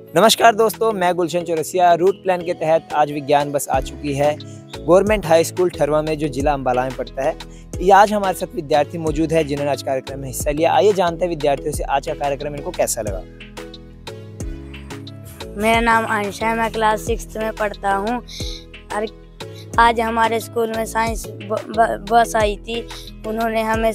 नमस्कार दोस्तों, मैं गुलशन चौरसिया। रूट प्लान के तहत आज विज्ञान बस आ चुकी है गवर्नमेंट हाई स्कूल ठरवा में, जो जिला अम्बाला में पड़ता है। ये आज हमारे साथ विद्यार्थी मौजूद है जिन्होंने आज कार्यक्रम में हिस्सा लिया। आइए जानते हैं विद्यार्थियों से आज का कार्यक्रम इनको कैसा लगा। मेरा नाम अंश है, मैं क्लास 6 में पढ़ता हूँ। और आज हमारे स्कूल में साइंस बस आई थी। उन्होंने हमें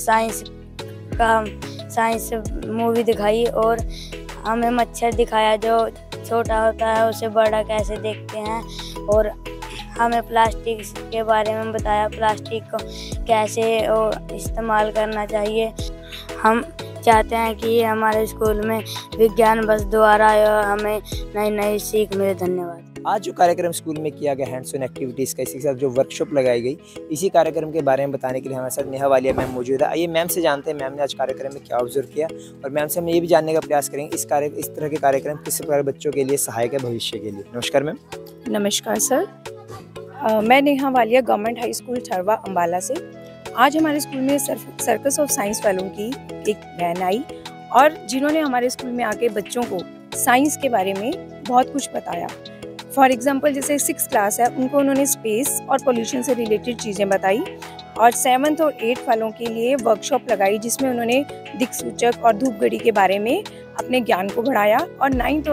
साइंस मूवी दिखाई और हमें मच्छर दिखाया जो छोटा होता है उसे बड़ा कैसे देखते हैं, और हमें प्लास्टिक के बारे में बताया, प्लास्टिक को कैसे इस्तेमाल करना चाहिए। हम चाहते हैं कि हमारे स्कूल में विज्ञान बस द्वारा हमें नई नई सीख मिले। धन्यवाद। आज जो कार्यक्रम स्कूल में किया गया हैंड्स ऑन एक्टिविटीज़ का, इसी के साथ जो वर्कशॉप लगाई गई, इसी कार्यक्रम के बारे में बताने के लिए हमारे साथ नेहा वालिया मैम मौजूद है। आइए मैम से जानते हैं मैम ने आज कार्यक्रम में क्या ऑब्जर्व किया, और मैम से हम ये भी जानने का प्रयास करेंगे इस तरह के कार्यक्रम किस प्रकार बच्चों के लिए सहायक है भविष्य के लिए। नमस्कार मैम। नमस्कार सर, मैं Neha Walia government high school Tharwa Ambala से। आज हमारे स्कूल में सर्कस ऑफ साइंस वालों की एक वैन आई, और जिन्होंने हमारे स्कूल में आके बच्चों को साइंस के बारे में बहुत कुछ बताया। फॉर एग्जांपल जैसे 6th क्लास है, उनको उन्होंने स्पेस और पोल्यूशन से रिलेटेड चीज़ें बताई, और 7th और 8th वालों के लिए वर्कशॉप लगाई जिसमें उन्होंने दिक्सूचक और धूप घड़ी के बारे में अपने ज्ञान को बढ़ाया। और 9th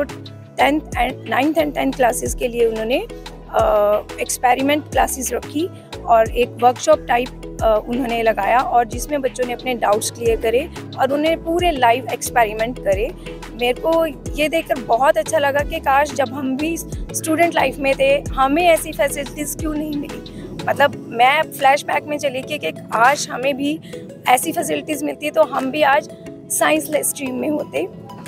एंड 10th क्लासेस के लिए उन्होंने एक्सपेरिमेंट क्लासेस रखी और एक वर्कशॉप टाइप उन्होंने लगाया, और जिसमें बच्चों ने अपने डाउट्स क्लियर करे और उन्हें पूरे लाइव एक्सपेरिमेंट करे। मेरे को ये देखकर बहुत अच्छा लगा कि काश जब हम भी स्टूडेंट लाइफ में थे हमें ऐसी फैसिलिटीज़ क्यों नहीं मिली। मतलब मैं फ्लैशबैक में चली कि आज हमें भी ऐसी फैसिलिटीज़ मिलती तो हम भी आज साइंस स्ट्रीम में होते।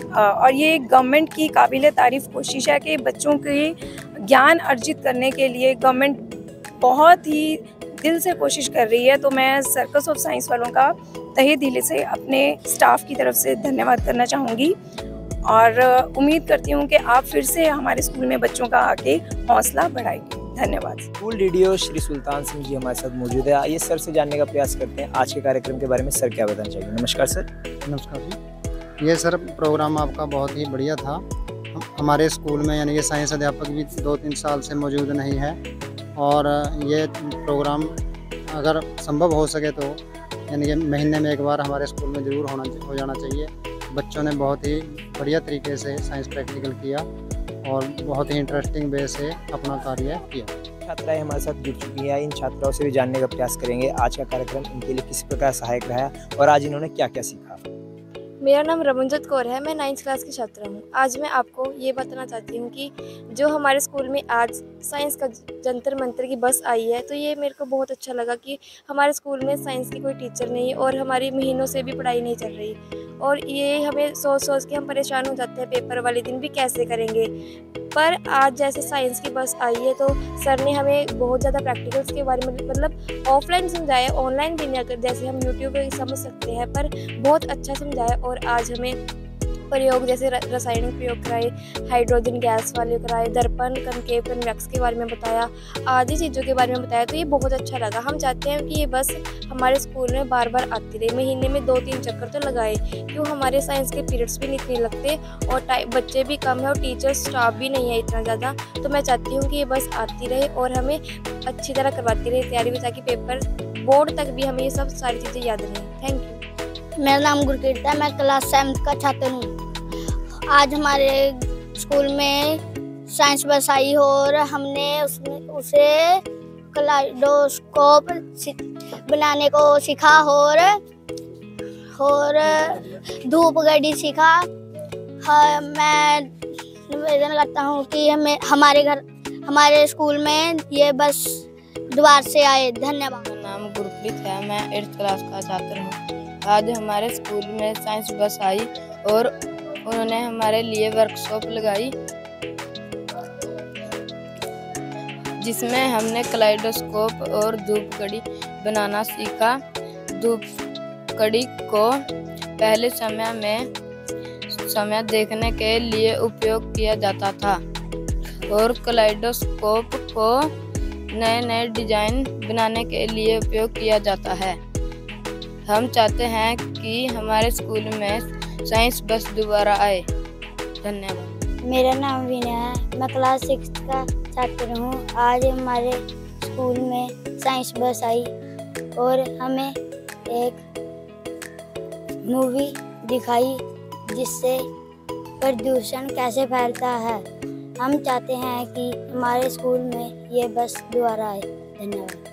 और ये गवर्नमेंट की काबिल तारीफ़ कोशिश है कि बच्चों के ज्ञान अर्जित करने के लिए गवर्नमेंट बहुत ही दिल से कोशिश कर रही है। तो मैं सर्कस ऑफ साइंस वालों का तहे दिल से अपने स्टाफ की तरफ से धन्यवाद करना चाहूँगी, और उम्मीद करती हूँ कि आप फिर से हमारे स्कूल में बच्चों का आके हौसला बढ़ाएंगे। धन्यवाद। स्कूल डीडीओ श्री सुल्तान सिंह जी हमारे साथ मौजूद है। आइए सर से जानने का प्रयास करते हैं आज के कार्यक्रम के बारे में। सर क्या बताना चाहिए। नमस्कार सर। नमस्कार जी। ये सर प्रोग्राम आपका बहुत ही बढ़िया था। हमारे स्कूल में यानी कि साइंस अध्यापक भी 2-3 साल से मौजूद नहीं है, और ये प्रोग्राम अगर संभव हो सके तो यानी कि महीने में एक बार हमारे स्कूल में ज़रूर हो जाना चाहिए। बच्चों ने बहुत ही बढ़िया तरीके से साइंस प्रैक्टिकल किया और बहुत ही इंटरेस्टिंग वे से अपना कार्य किया। छात्राएं हमारे साथ जुड़ चुकी हैं। इन छात्राओं से भी जानने का प्रयास करेंगे आज का कार्यक्रम इनके लिए किस प्रकार सहायक रहा और आज इन्होंने क्या क्या सीखा। मेरा नाम रमनजोत कौर है, मैं 9th क्लास की छात्रा हूँ। आज मैं आपको ये बताना चाहती हूँ कि जो हमारे स्कूल में आज साइंस का जंतर मंतर की बस आई है, तो ये मेरे को बहुत अच्छा लगा कि हमारे स्कूल में साइंस की कोई टीचर नहीं है और हमारी महीनों से भी पढ़ाई नहीं चल रही, और ये हमें सोच के हम परेशान हो जाते हैं पेपर वाले दिन भी कैसे करेंगे। पर आज जैसे साइंस की बस आई है तो सर ने हमें बहुत ज़्यादा प्रैक्टिकल्स के बारे में मतलब ऑफलाइन समझाया, ऑनलाइन भी नहीं, अगर जैसे हम यूट्यूब पे समझ सकते हैं, पर बहुत अच्छा समझाया। और आज हमें प्रयोग जैसे रासायनिक प्रयोग कराए, हाइड्रोजन गैस वाले कराए, दर्पण, कनकेव, कन्वेक्स के बारे में बताया, आदि चीज़ों के बारे में बताया। तो ये बहुत अच्छा लगा। हम चाहते हैं कि ये बस हमारे स्कूल में बार बार आती रहे, महीने में 2-3 चक्कर तो लगाए, क्यों हमारे साइंस के पीरियड्स भी नहीं लगते और बच्चे भी कम है और टीचर स्टाफ भी नहीं है इतना ज़्यादा। तो मैं चाहती हूँ कि ये बस आती रहे और हमें अच्छी तरह करवाती रहे तैयारी भी, ताकि पेपर बोर्ड तक भी हमें ये सब सारी चीज़ें याद रहें। Thank you. मेरा नाम गुरकीरत है, मैं क्लास 7th का छात्र हूँ। आज हमारे स्कूल में साइंस बस आई हो और हमने उसे कलाइडोस्कोप बनाने को सीखा और धूप घड़ी सीखा। हाँ, मैं निवेदन करता हूँ कि हमारे स्कूल में ये बस द्वार से आए। धन्यवाद। मेरा नाम गुरप्रीत है, मैं 8th क्लास का छात्र हूँ। आज हमारे स्कूल में साइंस बस आई और उन्होंने हमारे लिए वर्कशॉप लगाई, जिसमें हमने कलाइडोस्कोप और धूप घड़ी बनाना सीखा। धूप घड़ी को पहले समय देखने के लिए उपयोग किया जाता था, और कलाइडोस्कोप को नए नए डिजाइन बनाने के लिए उपयोग किया जाता है। हम चाहते हैं कि हमारे स्कूल में साइंस बस दोबारा आए। धन्यवाद। मेरा नाम विनय है, मैं क्लास 6 का छात्र हूँ। आज हमारे स्कूल में साइंस बस आई और हमें एक मूवी दिखाई जिससे प्रदूषण कैसे फैलता है। हम चाहते हैं कि हमारे स्कूल में ये बस दोबारा आए। धन्यवाद।